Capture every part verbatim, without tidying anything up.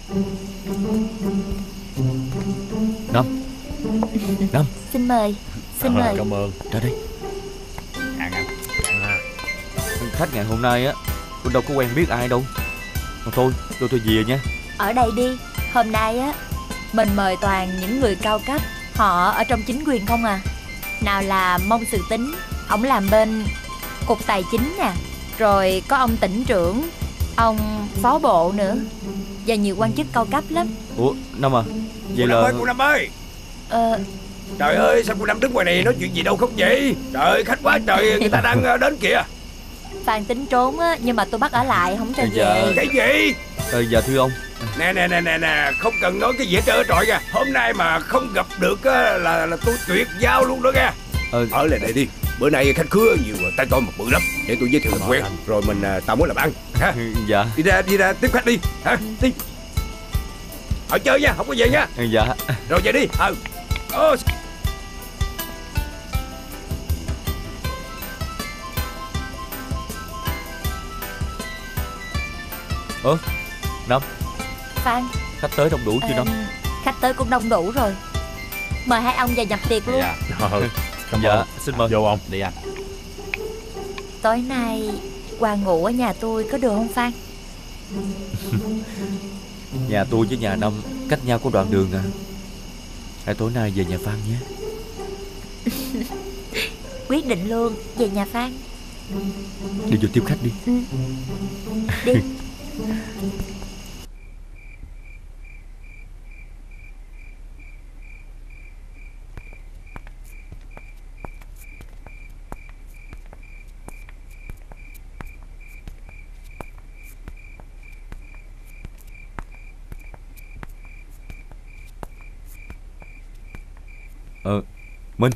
Năm. Năm. Xin mời. Xin à, mời. Cảm ơn. Ra đây. Ăn ăn. Ăn ha. Khách ngày hôm nay á, tôi đâu có quen biết ai đâu. Mà thôi, tôi tôi về nha. Ở đây đi. Hôm nay á, mình mời toàn những người cao cấp, họ ở trong chính quyền không à. Nào là Mông Sự Tín, ổng làm bên cục tài chính nè. Rồi có ông tỉnh trưởng, ông phó bộ nữa, và nhiều quan chức cao cấp lắm. Ủa, Năm à, vậy Cô là... Năm ơi, cô Năm ơi. Ờ... Trời ơi, sao cô Năm đứng ngoài này nói chuyện gì đâu không vậy? Trời ơi, khách quá trời, người ta đang đến kìa. Phan tính trốn á, nhưng mà tôi bắt ở lại, không cho dạ. về. Cái gì? Ờ, dạ thưa ông. Nè nè nè nè nè, không cần nói cái gì hết trơn trọi nha. Hôm nay mà không gặp được á, là là tôi tuyệt giao luôn đó nha. Ờ... Ở lại đây đi. Bữa nay khách khứa nhiều, tay tôi một bự lắm. Để tôi giới thiệu làm quen. Rồi mình tao muốn làm ăn ha. Dạ. Đi ra đi ra tiếp khách đi ha. Đi. Ở chơi nha, không có về nha. Dạ. Rồi về đi. Ờ. Ờ. Ơ, Năm. Phan. Khách tới đông đủ chưa Năm? Ờ, khách tới cũng đông đủ rồi. Mời hai ông vào nhập tiệc luôn. Dạ. Ờ, Cảm Dạ, ơn. xin mời. Vô ông, đi anh. Tối nay qua ngủ ở nhà tôi có được không Phan? Nhà tôi với nhà Năm cách nhau có đoạn đường à. Hãy tối nay về nhà Phan nhé. Quyết định luôn, về nhà Phan. Đi vô tiếp khách đi. Ừ. Đi. Ờ, Minh.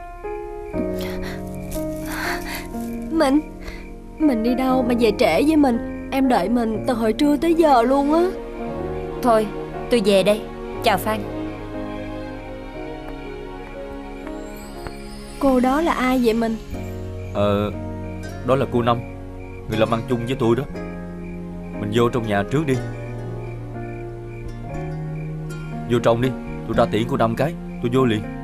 Mình Mình đi đâu mà về trễ với mình? Em đợi mình từ hồi trưa tới giờ luôn á. Thôi, tôi về đây. Chào Phan. Cô đó là ai vậy mình? Ờ, đó là cô Năm, người làm ăn chung với tôi đó. Mình vô trong nhà trước đi. Vô trong đi, tôi ra tiễn cô Năm cái, tôi vô liền.